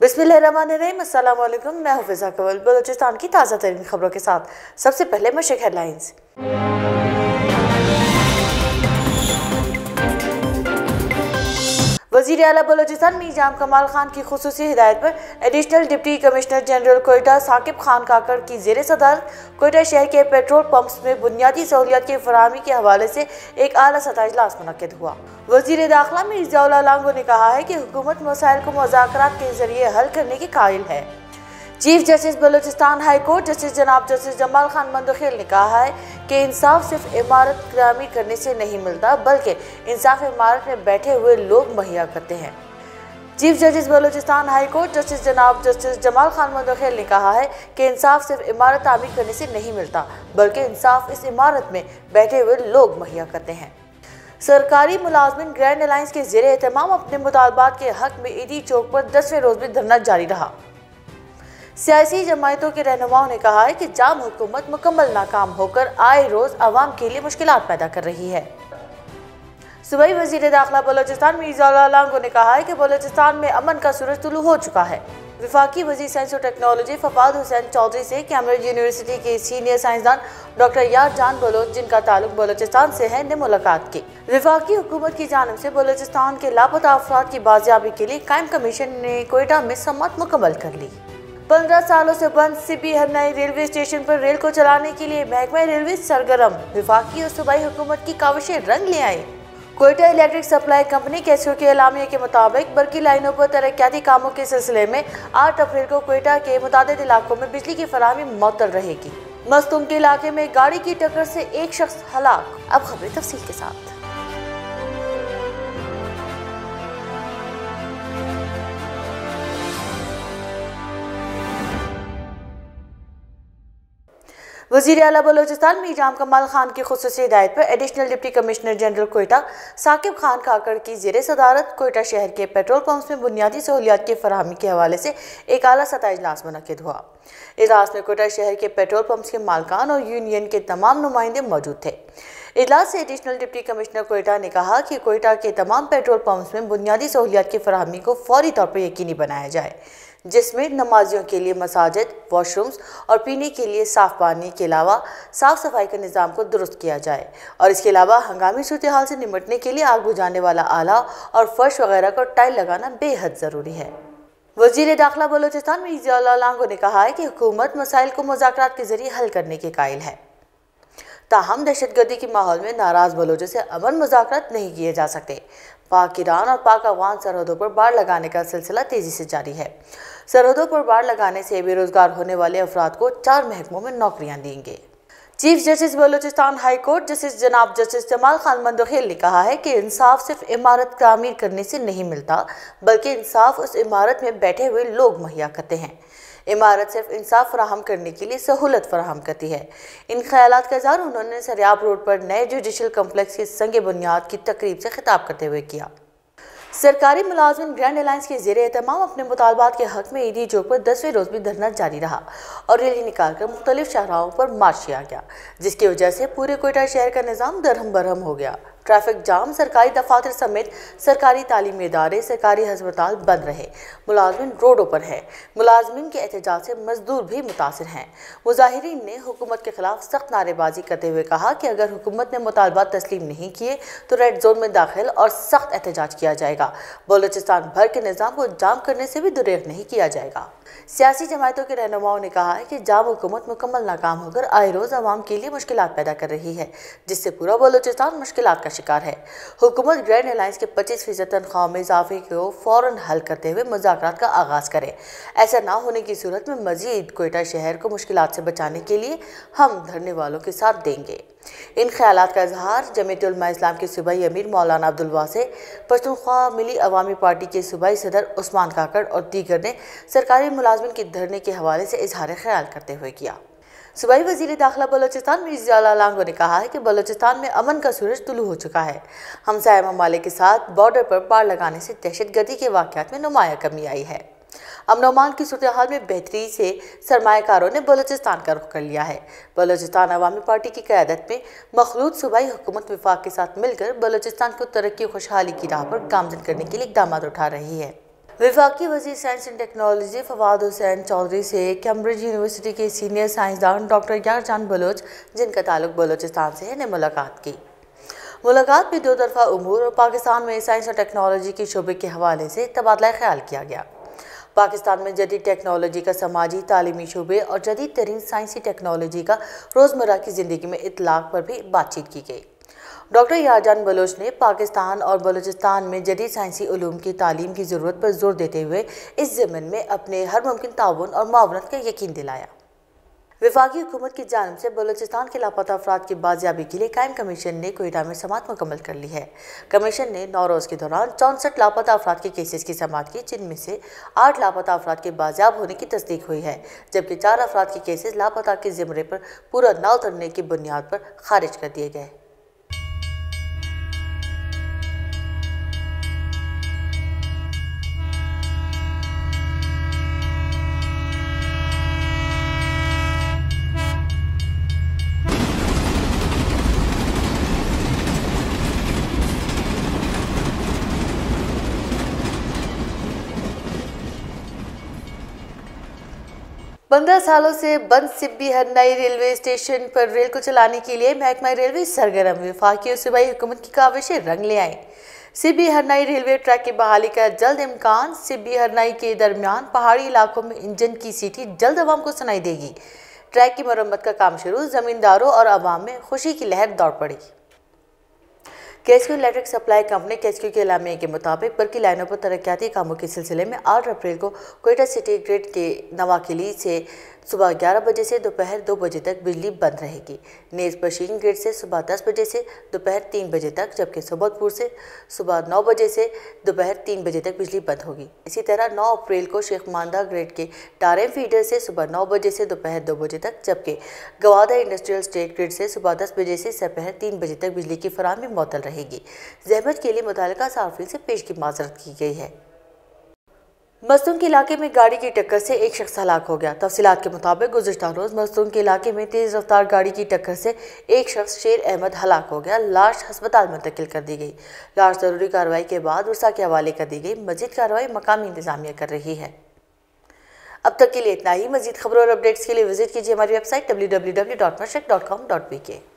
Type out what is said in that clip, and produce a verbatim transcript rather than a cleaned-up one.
बिस्मिल्लाहिर्रहमानिर्रहीम, अस्सलाम वालेकुम। मैं हूं फिजा कवल। बलूचिस्तान की ताज़ा तरीन खबरों के साथ सबसे पहले मशरिक हेडलाइंस। वज़ीर आला बलूचिस्तान मीर कमाल खान की खुसूसी हिदायत पर additional deputy commissioner general Quetta Saqib Khan Kakar की ज़ेर सदारत कोयटा शहर के पेट्रोल पंप्स में बुनियादी सहूलियात की फराहमी के हवाले से एक आला सतह इजलास मुनक्किद हुआ। वज़ीर दाखिला मीर लांगो ने कहा है कि हुकूमत मसाइल को मुज़ाकरात के जरिए हल करने की कायल है। Chief justice Balochistan high court justice जनाब जस्टिस जमाल खान मंदखिल ने कहा है कि इंसाफ सिर्फ इमारत तामीर करने से नहीं मिलता, बल्कि इंसाफ इमारत में बैठे हुए लोग मुहैया करते हैं। Chief justice Balochistan high court justice जनाब जस्टिस जमाल खान मंदखिल ने कहा है कि इंसाफ सिर्फ इमारत तामीर करने से नहीं मिलता, बल्कि इंसाफ इस इमारत में बैठे हुए लोग मुहैया करते हैं। सरकारी मुलाजमिन ग्रैंड अलायंस के ज़ेरे एहतमाम अपने मुतालबात के हक में ईदी चौक पर दसवें रोज भी धरना जारी रहा। सियासी जमायतों के रहनुमाओं ने कहा है कि जाम हुकूमत मुकम्मल नाकाम होकर आए रोज आवाम के लिए मुश्किलात पैदा कर रही है। सूबाई वजीर दाखिला बलूचिस्तान मीर लांगो ने कहा है कि बलूचिस्तान में अमन का सूरज तुलू हो चुका है। विफाकी वजीर साइंस और टेक्नोलॉजी फवाद हुसैन चौधरी से कैम्ब्रिज यूनिवर्सिटी के सीनियर साइंसदान डॉक्टर यार जान बलोच, जिनका ताल्लुक बलूचिस्तान से है, ने मुलाकात की। विफाकी हुकूमत की जानिब से बलूचिस्तान के लापता अफराद की बाजियाबी के लिए कायम कमीशन ने कोयटा में सम्मत मुकम्मल कर ली। पंद्रह सालों से बंद सिबी हरनाई रेलवे स्टेशन पर रेल को चलाने के लिए महकमा रेलवे सरगर्म। विफाकी और सूबाई हुकूमत की काविशें रंग ले आई। Quetta electric supply company QESCO के एलामिया के मुताबिक बरकी लाइनों पर तरक्याती कामों के सिलसिले में आठ अप्रैल को कोयटा के मुतादिद इलाकों में बिजली की फराहमी मुअत्तल रहेगी। मस्तूम के इलाके में गाड़ी की टक्कर से एक शख्स हलाक। अब खबरें तफसील के साथ। वज़ीर आला बलूचिस्तान मीर कमाल खान की खुसूसी हिदायत पर additional deputy commissioner general Quetta Saqib Khan Kakar की ज़ेर सदारत कोयटा शहर के पेट्रोल पंप्स में बुनियादी सहूलियात की फराहमी के हवाले से एक आला सतह इजलास मुनक्किद हुआ। इजलास में कोयटा शहर के पेट्रोल पंप्स के मालकान और यूनियन के तमाम नुमाइंदे मौजूद थे। इजलास से एडिशनल डिप्टी कमिश्नर कोयटा ने कहा कि कोयटा के तमाम पेट्रोल पंप्स में बुनियादी सहूलियात की फराहमी को फौरी तौर पर यकीनी बनाया जाए, जिसमें नमाजियों के लिए मसाजिद, वॉशरूम्स और पीने के लिए साफ पानी के अलावा साफ सफाई का निज़ाम को दुरुस्त किया जाए और इसके अलावा हंगामी सूरत हाल से निपटने के लिए आग बुझाने वाला आला और फर्श वगैरह को टाइल लगाना बेहद ज़रूरी है। वज़ीर दाखिला बलूचिस्तान मीर लांगो ने कहा है कि हुकूमत मसाइल को मुज़ाकरात के जरिए हल करने के कायल है, ताहम दहशतगर्दी के माहौल में नाराज बलोचों से अमन मुज़ाकरात नहीं किए जा सकते। पाक ईरान और पाक अफगान सरहदों पर बाड़ लगाने का सिलसिला तेजी से जारी है। सरहदों पर बाड़ लगाने से बेरोजगार होने वाले अफराद को चार महकमों में नौकरियां देंगे। Chief justice Balochistan high court justice जनाब जस्टिस जमाल खान मंदखिल ने कहा है कि इंसाफ सिर्फ इमारत तामीर करने से नहीं मिलता, बल्कि इंसाफ उस इमारत में बैठे हुए लोग मुहैया करते हैं। इमारत सिर्फ इंसाफ फराहम करने के लिए सहूलत फराहम करती है। इन ख्यालात का इज़हार उन्होंने सरियाब रोड पर नए जुडिशल कम्प्लेक्स के संग बुनियाद की तकरीब से खिताब करते हुए किया। सरकारी मुलाजमिन ग्रैंड अलायंस के ज़ेरे एहतमाम अपने मुतालबात के हक में ईदी चौक पर दसवें रोज भी धरना जारी रहा और रैली निकालकर मुख्तलिफ शाहराहों पर मार्च किया गया, जिसकी वजह से पूरे कोयटा शहर का निज़ाम दरहम बरहम हो गया। ट्रैफिक जाम, सरकारी दफातर समेत सरकारी तालीमी इदारे, सरकारी अस्पताल बंद रहे। मुलाजमिन रोडों पर है। मुलाजमिन के एहतजाज से मजदूर भी मुतासिर हैं। मुजाहिरीन ने हुकूमत के खिलाफ सख्त नारेबाजी करते हुए कहा कि अगर हुकूमत ने मुतालबात तस्लीम नहीं किए तो रेड जोन में दाखिल और सख्त एहतजाज किया जाएगा। बलूचिस्तान भर के निज़ाम को जाम करने से भी दुरेग नहीं किया जाएगा। सियासी जमायतों के रहनुमाओं ने कहा है कि जाम हुकूमत मुकम्मल नाकाम होकर आए रोज आवाम के लिए मुश्किलात पैदा कर रही है, जिससे पूरा बलूचिस्तान मुश्किलात का शिकार है। हुकूमत ग्रैंड अलायंस के पच्चीस फीसद तनख्वाह में इजाफे को फौरन हल करते हुए मुज़ाकरात का आगाज़ करे। ऐसा ना होने की सूरत में मजीद कोयटा शहर को मुश्किलात से बचाने के लिए हम धरने वालों के साथ देंगे। इन ख्यालात का इजहार जमीयत उलमा इस्लाम के सूबाई अमीर मौलाना अब्दुल वासे, पश्तूनख्वा मिली अवामी पार्टी के सूबाई सदर उस्मान काकड़ और दीगर ने सरकारी मुलाजमिन के धरने के हवाले से इजहार ख्याल करते हुए किया। सूबाई वज़ीर दाखिला बलूचिस्तान मीर लांगो ने कहा है कि बलूचिस्तान में अमन का सूरज तुलू हो चुका है। हमसाया ममालिक के साथ बॉर्डर पर बाड़ लगाने से दहशतगर्दी के वाक़यात में नुमाया कमी आई है। अमन अमान की सूरत हाल में बेहतरी से सरमायाकारों ने बलूचिस्तान का रुख कर लिया है। बलूचिस्तान अवामी पार्टी की क़यादत में मखलूत सूबाई हुकूमत विफाक के साथ मिलकर बलूचिस्तान को तरक्की खुशहाली की राह पर गामजन करने के लिए इक़दाम उठा रही है। वफाकी वज़ीर science and technology Fawad Hussain Chaudhry से कैम्ब्रिज यूनिवर्सिटी के सीनियर साइंसदान डॉक्टर यारजान बलोच, जिनका ताल्लुक बलोचिस्तान से है, ने मुलाकात की। मुलाकात में दो तरफा उमूर और पाकिस्तान में साइंस और टेक्नोलॉजी के शोबे के हवाले से तबादला ख्याल किया गया। पाकिस्तान में जदीद टेक्नोलॉजी का समाजी तालीमी शोबे और जदीद तरीन साइंसी टेक्नोलॉजी का रोज़मर्रा की ज़िंदगी में इतलाक़ पर भी बातचीत की गई। डॉक्टर यारजान बलोच ने पाकिस्तान और बलूचिस्तान में जदीद साइंसी उलूम की तालीम की ज़रूरत पर जोर देते हुए इस ज़मीन में अपने हर मुमकिन ताउन और मुआवनत का यकीन दिलाया। वफाकी हुकूमत की जानिब से बलूचिस्तान के लापता अफराद की बाजियाबी के लिए कायम कमीशन ने कोयटा में समाअत मुकम्मल कर ली है। कमीशन ने नौ रोज़ के दौरान चौंसठ लापता अफराद के केसेस की समाअत की, जिनमें से आठ लापता अफराद के बाजियाब होने की तस्दीक हुई है, जबकि चार अफराद के केसेस लापता के ज़िम्मे पर पूरा न उतरने की बुनियाद पर खारिज कर दिए गए। पंद्रह सालों से बंद सिब्बी हरनाई रेलवे स्टेशन पर रेल को चलाने के लिए महकमा रेलवे सरगर्म। वफाकी और सूबाई हुकूमत की काविशें रंग ले आए। सिब्बी हरनाई रेलवे ट्रैक की बहाली का जल्द इम्कान। सिब्बी हरनाई के दरमियान पहाड़ी इलाकों में इंजन की सीटी जल्द अवाम को सुनाई देगी। ट्रैक की मरम्मत का काम शुरू। जमींदारों और अवाम में खुशी की लहर दौड़ पड़ी। KSQ electric supply company KSQ के एलामिया के मुताबिक बरकी लाइनों पर तरक्याती कामों के सिलसिले में आठ अप्रैल को कोयटा सिटी ग्रिड के नवाकिली से सुबह ग्यारह बजे से दोपहर दो बजे तक बिजली बंद रहेगी। नेज बशीन ग्रिड से सुबह दस बजे से दोपहर तीन बजे तक, जबकि सोबतपुर से सुबह नौ बजे से दोपहर तीन बजे तक बिजली बंद होगी। इसी तरह नौ अप्रैल को शेख मानदा ग्रिड के टारेम फीडर से सुबह नौ बजे से दोपहर दो बजे तक, जबकि गवादा इंडस्ट्रियल स्टेट ग्रिड से सुबह दस बजे से दोपहर तीन बजे तक बिजली की फराहमी मुअत्तल रहेगी। ज़हमत के लिए मुतालिका सार्फिन से पेश की माजरत की गई है। मस्तूंग के इलाके में गाड़ी की टक्कर से एक शख्स हलाक हो गया। तफसीलात के मुताबिक गुज़िश्ता रोज़ मस्तूंग के इलाके में तेज़ रफ्तार गाड़ी की टक्कर से एक शख्स शेर अहमद हलाक हो गया। लाश अस्पताल मुंतकिल कर दी गई। लाश ज़रूरी कार्रवाई के बाद उर्सा के हवाले कर दी गई। मजीद कार्रवाई मकामी इंतजामिया कर रही है। अब तक के लिए इतना ही। मजीद खबरों और अपडेट्स के लिए विजिट कीजिए हमारी website W W W dot Mashriq dot com dot P के।